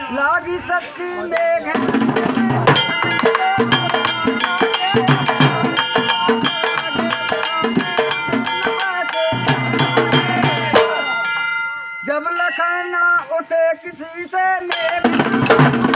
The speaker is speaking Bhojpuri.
लागी शक्ति मेघ जब लखना उठे किसी से मेघ